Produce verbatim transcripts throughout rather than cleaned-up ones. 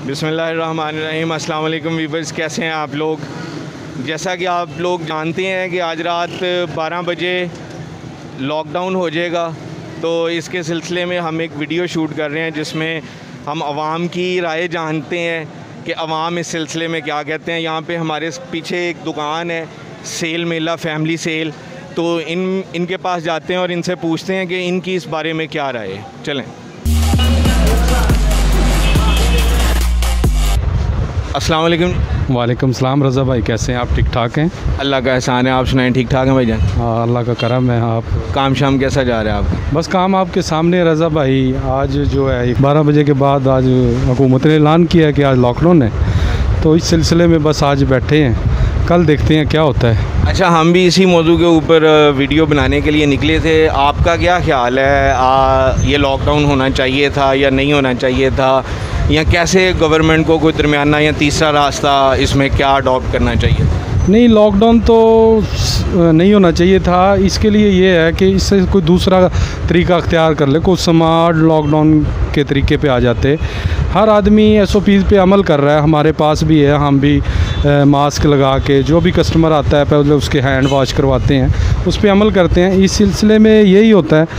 बिस्मिल्लाहिर्रहमानिर्रहीम। अस्सलाम वालेकुम वीवर्स, कैसे हैं आप लोग। जैसा कि आप लोग जानते हैं कि आज रात बारह बजे लॉकडाउन हो जाएगा, तो इसके सिलसिले में हम एक वीडियो शूट कर रहे हैं जिसमें हम आवाम की राय जानते हैं कि आवाम इस सिलसिले में क्या कहते हैं। यहाँ पे हमारे पीछे एक दुकान है, सेल मेला फैमिली सेल, तो इन इनके पास जाते हैं और इनसे पूछते हैं कि इनकी इस बारे में क्या राय है। चलें। अस्सलाम वालेकुम। वालेकुम सलाम। रज़ा भाई कैसे हैं आप? ठीक ठाक हैं? अल्लाह का एहसान है, आप सुनाएं। ठीक ठाक हैं भाईजान? हाँ, अल्लाह का करम है। आप काम शाम कैसा जा रहा है आपका? बस काम आपके सामने रज़ा भाई। आज जो है बारह बजे के बाद आज हुकूमत ने ऐलान किया है कि आज लॉकडाउन है, तो इस सिलसिले में बस आज बैठे हैं, कल देखते हैं क्या होता है। अच्छा, हम भी इसी मौजू के ऊपर वीडियो बनाने के लिए निकले थे। आपका क्या ख्याल है, आ, ये लॉकडाउन होना चाहिए था या नहीं होना चाहिए था, या कैसे गवर्नमेंट को कोई दरमियाना या तीसरा रास्ता इसमें क्या अडॉप्ट करना चाहिए? नहीं, लॉकडाउन तो नहीं होना चाहिए था। इसके लिए ये है कि इससे कोई दूसरा तरीका अख्तियार कर ले, कोई स्मार्ट लॉकडाउन के तरीके पे आ जाते। हर आदमी एस ओ पीज़ पे अमल कर रहा है, हमारे पास भी है, हम भी आ, मास्क लगा के जो भी कस्टमर आता है पहले उसके हैंड वॉश करवाते हैं, उस पर अमल करते हैं। इस सिलसिले में यही होता है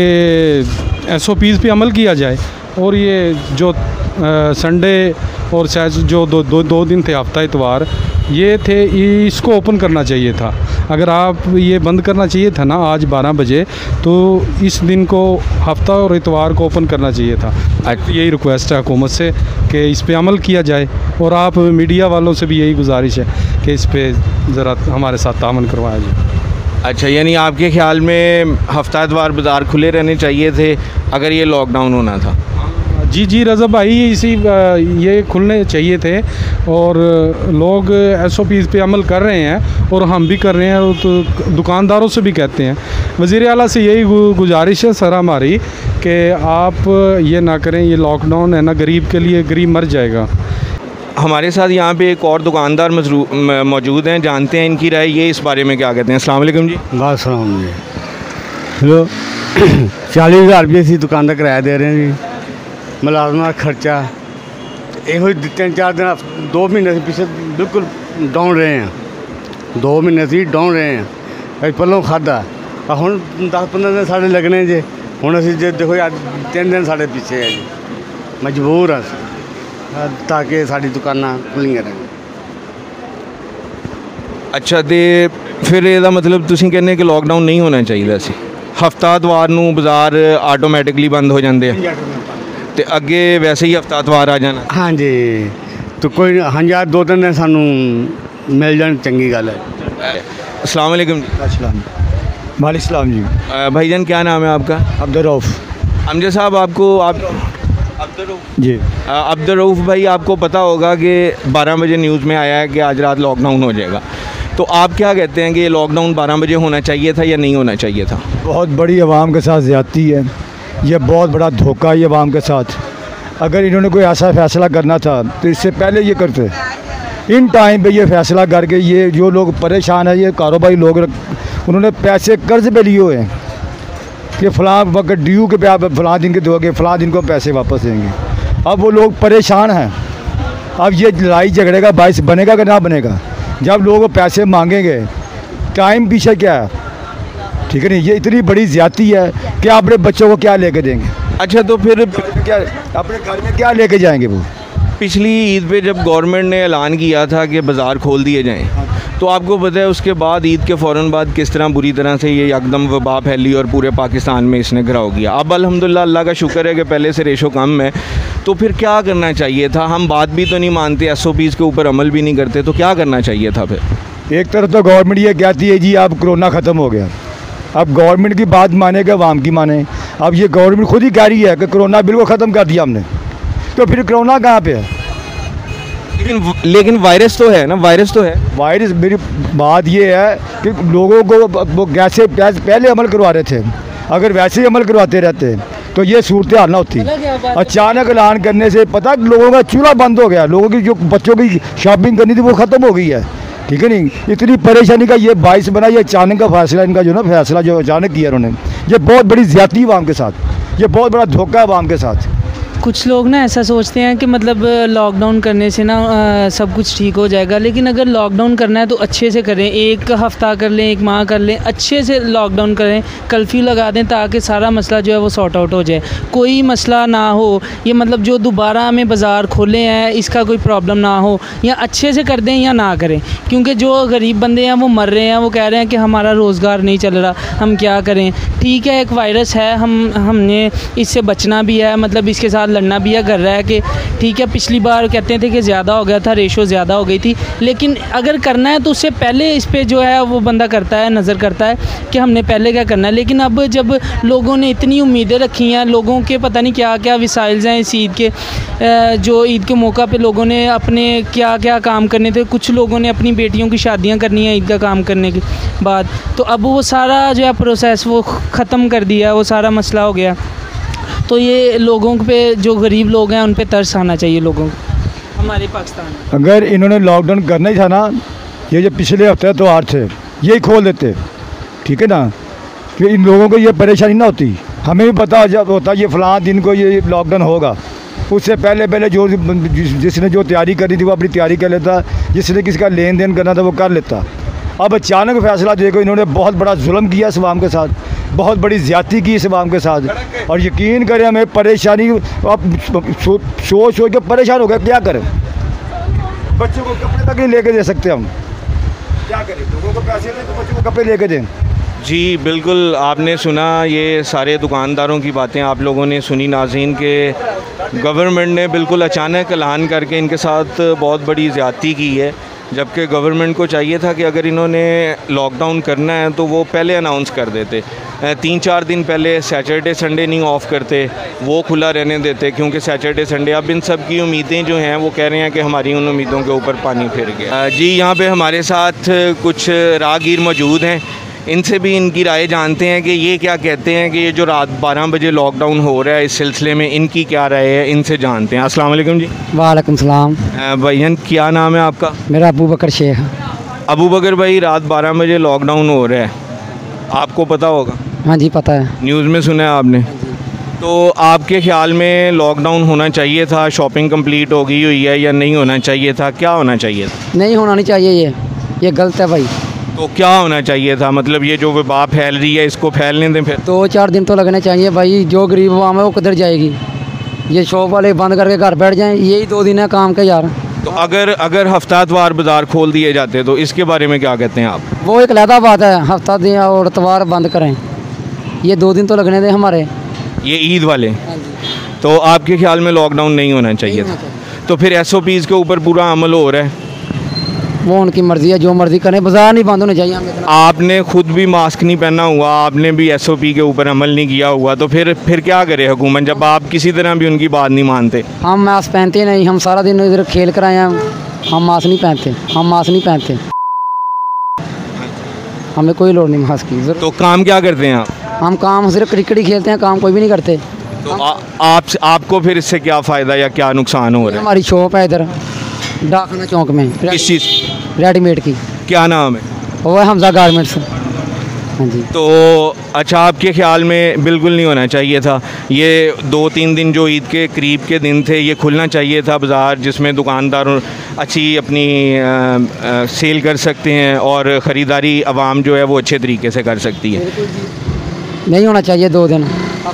कि एस ओ पीज़ पे अमल किया जाए। और ये जो संडे और शायद जो दो दो दो दिन थे, हफ्ता इतवार ये थे, इसको ओपन करना चाहिए था। अगर आप ये बंद करना चाहिए था ना आज बारह बजे, तो इस दिन को हफ्ता और इतवार को ओपन करना चाहिए था। यही रिक्वेस्ट है हुकूमत से कि इस पे अमल किया जाए, और आप मीडिया वालों से भी यही गुजारिश है कि इस पे ज़रा हमारे साथ तामन करवाया जाए। अच्छा, यानी आपके ख्याल में हफ्ता इतवार बाज़ार खुले रहने चाहिए थे अगर ये लॉकडाउन होना था? जी जी रज़ा भाई, इसी ये खुलने चाहिए थे, और लोग एस ओ पीज़ पे अमल कर रहे हैं और हम भी कर रहे हैं, तो दुकानदारों से भी कहते हैं। वज़ीर आला से यही गुजारिश है सर हमारी कि आप ये ना करें, ये लॉकडाउन है ना गरीब के लिए, गरीब मर जाएगा। हमारे साथ यहाँ पे एक और दुकानदार मौजूद हैं, जानते हैं इनकी राय, ये इस बारे में क्या कहते हैं। अस्सलाम वालेकुम जी। वालेकुम जी। हेलो, चालीस हज़ार रुपये से दुकान का किराया दे रहे हैं जी, मुलाजमा खर्चा यो तीन चार दिन दो महीने से पीछे बिल्कुल डाउन रहे हैं, दो महीने से डाउन रहे हैं। अभी पलों खादा हम दस पंद्रह दिन साढ़े लगने जे, हूँ असी जो देखो यार तीन दिन साढ़े पीछे है जी, मजबूर हाँ ताकि साड़ी दुकाना खुलियां रहें। अच्छा, तो फिर ਇਹਦਾ मतलब ਤੁਸੀਂ ਕਹਿੰਦੇ कि लॉकडाउन नहीं होना चाहिए ਸੀ। हफ्ता इतवार ਨੂੰ बाज़ार ਆਟੋਮੈਟਿਕਲੀ ਬੰਦ ਹੋ ਜਾਂਦੇ ਆ ਤੇ ਅੱਗੇ वैसे ही हफ्ता इतवार आ जाना। हाँ जी, तो कोई हाँ यार दो तीन दिन सानू मिल जाए चंगी गल है। अस्सलाम वालेकुम जी। अस्सलाम वालेकुम जी। भाईजान क्या नाम है आपका? अब्दुल रऊफ़। अमजद साहब, आपको आप जी अब्दुल रऊफ़ भाई, आपको पता होगा कि बारह बजे न्यूज़ में आया है कि आज रात लॉकडाउन हो जाएगा, तो आप क्या कहते हैं कि ये लॉकडाउन बारह बजे होना चाहिए था या नहीं होना चाहिए था? बहुत बड़ी आवाम के साथ ज़्यादती है, ये बहुत बड़ा धोखा है आवाम के साथ। अगर इन्होंने कोई ऐसा फ़ैसला करना था तो इससे पहले ये करते। इन टाइम पे ये फ़ैसला करके ये जो लोग परेशान है, ये कारोबारी लोग, उन्होंने पैसे कर्ज पे लिए हुए हैं कि फ़लाँ वक्त ड्यू के पे आप फ़लाँ दिन के दोगे, फ़लाँ दिन को पैसे वापस देंगे। अब वो लोग परेशान हैं। अब ये लड़ाई झगड़े का बायस बनेगा कि ना बनेगा? जब लोग पैसे मांगेंगे, टाइम पीछे क्या है, ठीक है नहीं? ये इतनी बड़ी ज़्यादती है कि अपने बच्चों को क्या लेके देंगे? अच्छा, तो फिर क्या अपने घर में क्या लेके जाएंगे वो? पिछली ईद पे जब गवर्नमेंट ने ऐलान किया था कि बाज़ार खोल दिए जाएं, तो आपको पता है उसके बाद ईद के फ़ौरन बाद किस तरह बुरी तरह से ये एकदम वबा फैली और पूरे पाकिस्तान में इसने घिराव किया। अब अल्हम्दुलिल्लाह अल्लाह का शुक्र है कि पहले से रेशो कम है, तो फिर क्या करना चाहिए था? हम बात भी तो नहीं मानते, एस ओ पीज़ के ऊपर अमल भी नहीं करते, तो क्या करना चाहिए था फिर? एक तरफ तो गवर्नमेंट ये कहती है जी अब कोरोना ख़त्म हो गया, अब गवर्नमेंट की बात मानेगा आवाम की माने। अब ये गवर्नमेंट खुद ही कह रही है कि कोरोना बिल्कुल ख़त्म कर दिया हमने, तो फिर कोरोना कहाँ पे है? लेकिन लेकिन वायरस तो है ना, वायरस तो है। वायरस, मेरी बात ये है कि लोगों को वो कैसे पहले अमल करवा रहे थे, अगर वैसे ही अमल करवाते रहते तो ये सूरत हाल ना होती। अचानक ऐलान करने से पता लोगों का चूल्हा बंद हो गया, लोगों की जो बच्चों की शॉपिंग करनी थी वो ख़त्म हो गई है, ठीक है नहीं? इतनी परेशानी का ये बाइस बना, ये अचानक का फैसला, इनका जो ना फैसला जो अचानक किया उन्होंने, ये बहुत बड़ी ज़्यादती आवाम के साथ, ये बहुत बड़ा धोखा है आवाम के साथ। कुछ लोग ना ऐसा सोचते हैं कि मतलब लॉकडाउन करने से ना आ, सब कुछ ठीक हो जाएगा, लेकिन अगर लॉकडाउन करना है तो अच्छे से करें, एक हफ़्ता कर लें, एक माह कर लें, अच्छे से लॉकडाउन करें, कर्फ्यू लगा दें ताकि सारा मसला जो है वो सॉर्ट आउट हो जाए, कोई मसला ना हो। ये मतलब जो दोबारा हमें बाज़ार खोले हैं इसका कोई प्रॉब्लम ना हो, या अच्छे से कर दें या ना करें, क्योंकि जो गरीब बंदे हैं वो मर रहे हैं, वो कह रहे हैं कि हमारा रोज़गार नहीं चल रहा, हम क्या करें। ठीक है, एक वायरस है, हम हमने इससे बचना भी है, मतलब इसके साथ लड़ना भी है, कर रहा है कि ठीक है, पिछली बार कहते थे कि ज़्यादा हो गया था, रेशो ज़्यादा हो गई थी, लेकिन अगर करना है तो उससे पहले इस पे जो है वो बंदा करता है, नज़र करता है कि हमने पहले क्या करना है। लेकिन अब जब लोगों ने इतनी उम्मीदें रखी हैं, लोगों के पता नहीं क्या क्या वसाइल्स हैं इस ईद के, जो ईद के मौका पे लोगों ने अपने क्या क्या काम करने थे, कुछ लोगों ने अपनी बेटियों की शादियाँ करनी है ईद का काम करने के बाद, तो अब वो सारा जो है प्रोसेस वो ख़त्म कर दिया, वो सारा मसला हो गया। तो ये लोगों पे, जो गरीब लोग हैं उन पे तरस आना चाहिए लोगों को हमारे पाकिस्तान में। अगर इन्होंने लॉकडाउन करना ही था ना, ये जो पिछले हफ्ते त्यौहार थे यही खोल देते, ठीक है ना, कि इन लोगों को ये परेशानी ना होती। हमें भी पता जब होता ये फ़लाँ दिन को ये लॉकडाउन होगा, उससे पहले पहले जो जिसने जो तैयारी करनी थी वो अपनी तैयारी कर लेता, जिसने किसी का लेन देन करना था वो कर लेता। अब अचानक फैसला देखो, इन्होंने बहुत बड़ा जुल्म किया इस अवाम के साथ, बहुत बड़ी ज़्यादती की इस अवाम के साथ, और यकीन करें हमें परेशानी, आप सोच सोच सोच के परेशान हो गए, क्या करें। बच्चों को कपड़े तक नहीं लेके दे सकते हम, क्या करें, लोगों को पैसे दें तो बच्चों को कपड़े लेके दें। जी बिल्कुल, आपने सुना ये सारे दुकानदारों की बातें आप लोगों ने सुनी नाज़रीन, के गवर्नमेंट ने बिल्कुल अचानक ऐलान करके इनके साथ बहुत बड़ी ज़्यादती की है, जबकि गवर्नमेंट को चाहिए था कि अगर इन्होंने लॉकडाउन करना है तो वो पहले अनाउंस कर देते, तीन चार दिन पहले, सैटरडे संडे नहीं ऑफ़ करते, वो खुला रहने देते, क्योंकि सैटरडे संडे, अब इन सब की उम्मीदें जो हैं वो कह रहे हैं कि हमारी उन उम्मीदों के ऊपर पानी फिर गया। जी, यहाँ पे हमारे साथ कुछ राहगीर मौजूद हैं, इनसे भी इनकी राय जानते हैं कि ये क्या कहते हैं कि ये जो रात बारह बजे लॉकडाउन हो रहा है इस सिलसिले में इनकी क्या राय है, इनसे जानते हैं। अस्सलाम वालेकुम जी। वालेकुम सलाम। भाईजान क्या नाम है आपका? मेरा अबू बकर शेख। अबू बकर भाई, रात बारह बजे लॉकडाउन हो रहा है, आपको पता होगा? हाँ जी पता है, न्यूज़ में सुना है आपने। तो आपके ख्याल में लॉकडाउन होना चाहिए था, शॉपिंग कंप्लीट हो गई हुई है, या नहीं होना चाहिए था, क्या होना चाहिए था? नहीं होना नहीं चाहिए, ये ये गलत है भाई। तो क्या होना चाहिए था? मतलब ये जो वबा फैल रही है इसको फैलने दें फिर। दो चार दिन तो लगने चाहिए भाई, जो गरीब आवाम है वो किधर जाएगी, ये शॉप वाले बंद करके घर बैठ जाएं, यही दो दिन है काम के यार। तो अगर अगर हफ्तावार बाज़ार खोल दिए जाते तो इसके बारे में क्या कहते हैं आप? वो एक अलहदा बात है, हफ्ता दिन और इतवार बंद करें, ये दो दिन तो लगने दें हमारे, ये ईद वाले। तो आपके ख्याल में लॉकडाउन नहीं होना चाहिए था? तो फिर एस ओ पीज़ के ऊपर पूरा अमल हो रहा है, वो उनकी मर्ज़ी है, जो मर्ज़ी करें, बाज़ार नहीं बंद होने चाहिए हमें। आपने खुद भी मास्क नहीं पहना हुआ, आपने भी एस ओ पी के ऊपर अमल नहीं किया हुआ, तो फिर फिर क्या करे हुकूमत, जब आप किसी तरह भी उनकी बात नहीं मानते? हम मास्क पहनते नहीं, हम सारा दिन इधर खेल कर आए हैं, हम मास्क नहीं पहनते, हम मास्क नहीं पहनते, हमें कोई लोड़ नहीं मास्क की। तो काम क्या करते हैं आप? हम काम सिर्फ क्रिकेट ही खेलते हैं, काम कोई भी नहीं करते। तो आ, आप आपको फिर इससे क्या फ़ायदा या क्या नुकसान हो रहा है? हमारी शॉप है इधर डाकखाना चौक में, किस चीज़? रेडीमेड की। क्या नाम है? वो है हमजा गारमेंट्स। हाँ जी। तो अच्छा, आपके ख्याल में बिल्कुल नहीं होना चाहिए था, ये दो तीन दिन जो ईद के करीब के दिन थे ये खुलना चाहिए था बाज़ार, जिसमें दुकानदार अच्छी अपनी आ, आ, सेल कर सकते हैं और ख़रीदारी आवाम जो है वो अच्छे तरीके से कर सकती है। नहीं होना चाहिए दो दिन।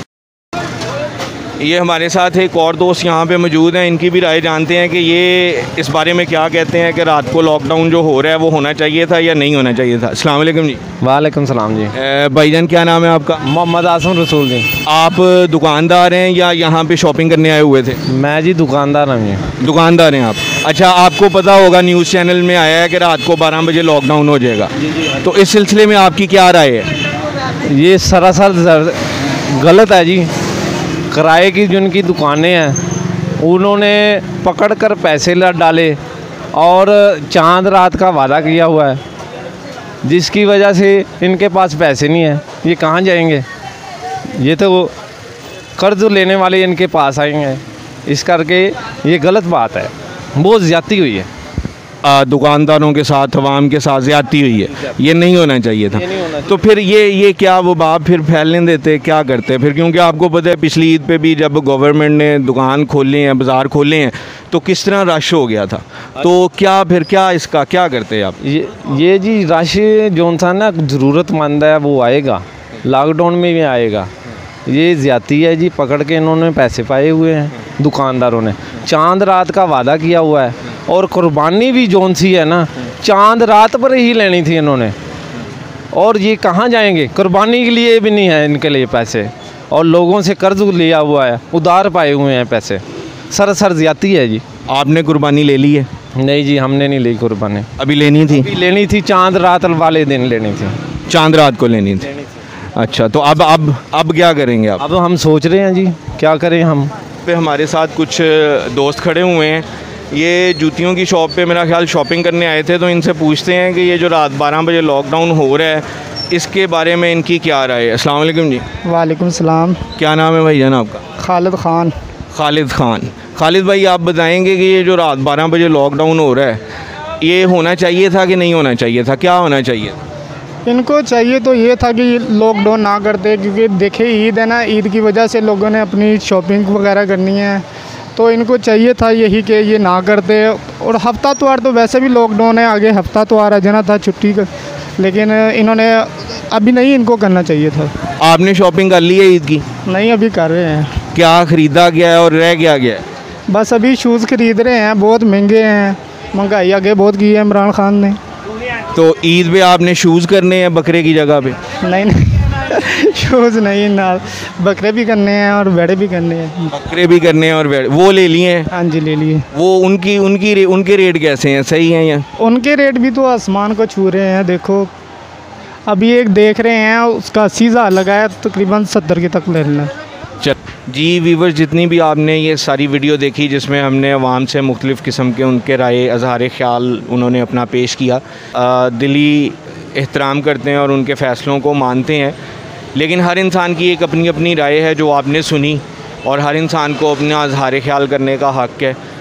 ये हमारे साथ एक और दोस्त यहाँ पे मौजूद हैं, इनकी भी राय जानते हैं कि ये इस बारे में क्या कहते हैं कि रात को लॉकडाउन जो हो रहा है वो होना चाहिए था या नहीं होना चाहिए था। अस्सलाम वालेकुम जी। वालेकुम सलाम जी। भाईजान क्या नाम है आपका? मोहम्मद आसम रसूल जी। आप दुकानदार हैं या यहाँ पे शॉपिंग करने आए हुए थे? मैं जी दुकानदार हूँ। दुकानदार हैं आप? अच्छा, आपको पता होगा न्यूज़ चैनल में आया है कि रात को बारह बजे लॉकडाउन हो जाएगा, तो इस सिलसिले में आपकी क्या राय है? ये सरासर गलत है जी। किराए की जिनकी दुकानें हैं उन्होंने पकड़ कर पैसे लड़ डाले और चांद रात का वादा किया हुआ है, जिसकी वजह से इनके पास पैसे नहीं है, ये कहाँ जाएंगे? ये तो कर्ज लेने वाले इनके पास आएंगे, इस करके ये गलत बात है, बहुत ज़्यादती हुई है। आ, दुकानदारों के साथ अवाम के साथ ज़्यादती हुई है, ये नहीं होना चाहिए था। तो फिर ये ये क्या वो बाप फिर फैलने देते, क्या करते फिर? क्योंकि आपको पता है पिछली ईद पे भी जब गवर्नमेंट ने दुकान खोले हैं, बाज़ार खोले हैं, तो किस तरह रश हो गया था। तो क्या फिर क्या इसका क्या करते हैं आप? ये ये जी रश जो था ना ज़रूरतमंद है वो आएगा, लॉकडाउन में भी आएगा। ये ज़्यादती है जी, पकड़ के इन्होंने पैसे पाए हुए हैं दुकानदारों ने, चांद रात का वादा किया हुआ है। और कुर्बानी भी जोन सी है ना, चांद रात पर ही लेनी थी इन्होंने। और ये कहाँ जाएंगे? कुर्बानी के लिए भी नहीं है इनके लिए पैसे, और लोगों से कर्ज लिया हुआ है, उधार पाए हुए हैं पैसे। सर सर ज़्यादती है जी। आपने कुर्बानी ले ली है? नहीं जी, हमने नहीं ली कुर्बानी। अभी लेनी थी? अभी लेनी थी, चांद रात वाले दिन लेनी थी, चांद रात को लेनी थी। अच्छा, तो अब अब अब क्या करेंगे आप? अब हम सोच रहे हैं जी क्या करें हम। पे हमारे साथ कुछ दोस्त खड़े हुए हैं, ये जूतियों की शॉप पे मेरा ख्याल शॉपिंग करने आए थे। तो इनसे पूछते हैं कि ये जो रात बारह बजे लॉकडाउन हो रहा है, इसके बारे में इनकी क्या राय है। अस्सलाम वालेकुम जी। वालेकुम सलाम। क्या नाम है भाईजान आपका? खालिद ख़ान। खालिद ख़ान। खालिद भाई, आप बताएंगे कि ये जो रात बारह बजे लॉकडाउन हो रहा है, ये होना चाहिए था कि नहीं होना चाहिए था? क्या होना चाहिए? इनको चाहिए तो ये था कि लॉकडाउन ना करते, क्योंकि देखे ईद है ना, ईद की वजह से लोगों ने अपनी शॉपिंग वगैरह करनी है, तो इनको चाहिए था यही कि ये ना करते। और हफ्ता त्योहार तो वैसे भी लॉकडाउन है, आगे हफ्ता त्योहार आ जाना था छुट्टी का, लेकिन इन्होंने अभी नहीं इनको करना चाहिए था। आपने शॉपिंग कर ली है ईद की? नहीं, अभी कर रहे हैं। क्या ख़रीदा गया है और रह गया गया है? बस अभी शूज़ खरीद रहे हैं, बहुत महंगे हैं, महंगाई आगे बहुत की है इमरान खान ने। तो ईद पे आपने शूज़ करने हैं बकरे की जगह पे? नहीं नहीं शूज़ नहीं ना, बकरे भी करने हैं और भेड़े भी करने हैं। बकरे भी करने हैं और भेड़ वो ले लिए हैं? हाँ जी, ले लिए। वो उनकी उनकी रे, उनके रेट कैसे हैं, सही हैं या? उनके रेट भी तो आसमान को छू रहे हैं। देखो अभी एक देख रहे हैं, उसका अस्सी हज़ार लगाया, तकरीबन सत्तर के तक ले लेना। चल जी व्यूवर्स, जितनी भी आपने ये सारी वीडियो देखी जिसमें हमने अवाम से मुख्तलिफ़ किस्म के उनके राय अज़हार ख्याल उन्होंने अपना पेश किया, आ, दिली एहतराम करते हैं और उनके फ़ैसलों को मानते हैं, लेकिन हर इंसान की एक अपनी अपनी राय है जो आपने सुनी, और हर इंसान को अपना अज़हार ख्याल करने का हक़ है।